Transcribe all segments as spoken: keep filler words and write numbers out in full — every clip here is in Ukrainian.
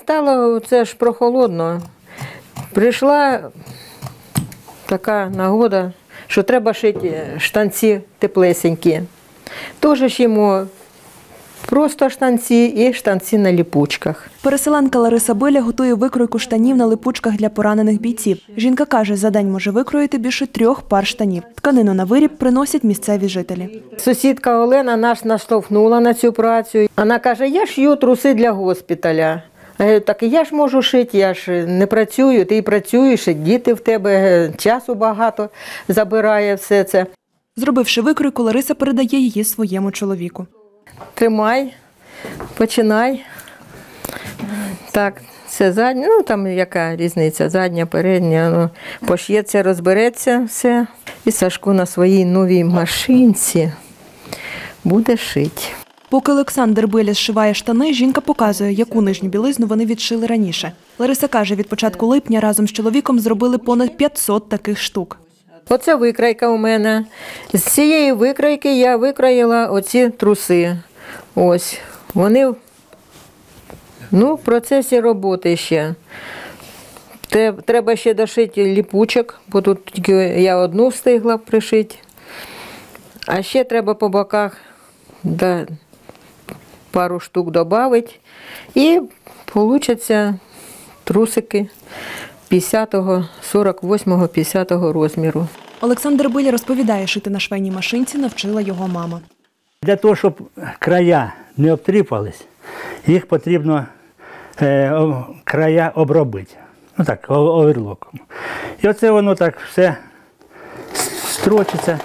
Стало це ж прохолодно. Прийшла така нагода, що треба шити штанці теплесенькі. Тож шимо просто штанці і штанці на липучках. Переселенка Лариса Биля готує викройку штанів на липучках для поранених бійців. Жінка каже, за день може викроїти більше трьох пар штанів. Тканину на виріб приносять місцеві жителі. Сусідка Олена нас наштовхнула на цю працю. Вона каже, я шью труси для госпіталя. А я говорю, так я ж можу шити, я ж не працюю, ти працюєш, діти в тебе, часу багато забирає все це. Зробивши викройку, Лариса передає її своєму чоловіку. Тримай, починай. Так, це задня, ну там яка різниця, задня, передня, ну, пош'ється, розбереться все. І Сашко на своїй новій машинці буде шити. Поки Олександр Биля зшиває штани, жінка показує, яку нижню білизну вони відшили раніше. Лариса каже, від початку липня разом з чоловіком зробили понад п'ятсот таких штук. Оце викройка у мене. З цієї викройки я викроїла оці труси. Ось. Вони ну, в процесі роботи ще. Треба ще дошити ліпучок, бо тут тільки я одну встигла пришити. А ще треба по боках да, пару штук додати. І вийдуть трусики п'ятдесятого, сорок восьмого, п'ятдесятого розміру. Олександр Биля розповідає, шити на швейній машинці навчила його мама. Для того, щоб края не обтріпались, їх потрібно е, края обробити. Ну так, оверлоком. І оце воно так все строчиться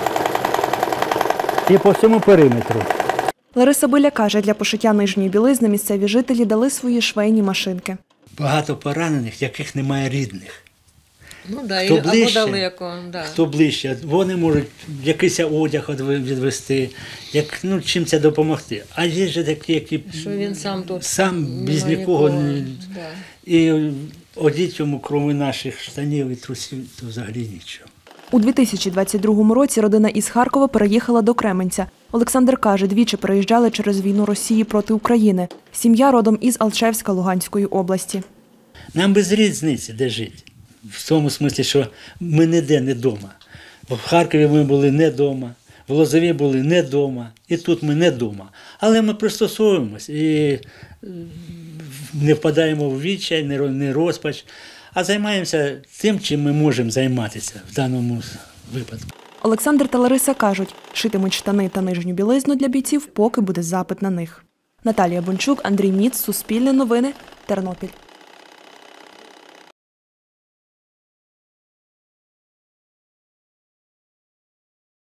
і по всьому периметру. Лариса Биля каже, для пошиття нижньої білизни місцеві жителі дали свої швейні машинки. Багато поранених, яких немає рідних. Ну, да, хто ближче, або далеко. Да. Хто ближче, вони можуть якийсь одяг відвести, як, ну, чим це допомогти. А є ж такі, які що він сам, тут сам без нікого. Не... Да. І одіть йому, крім наших штанів і трусів, то взагалі нічого. У дві тисячі двадцять другому році родина із Харкова переїхала до Кременця. Олександр каже, двічі переїжджали через війну Росії проти України. Сім'я родом із Алчевська Луганської області. Нам без різниці, де жити. В тому смислі, що ми ніде не вдома. В Харкові ми були не вдома, в Лозові були не вдома, і тут ми не вдома. Але ми пристосовуємось і не впадаємо в відчай, не розпач, а займаємося тим, чим ми можемо займатися в даному випадку. Олександр та Лариса кажуть, шитимуть штани та нижню білизну для бійців, поки буде запит на них. Наталія Бончук, Андрій Міц, Суспільне новини, Тернопіль.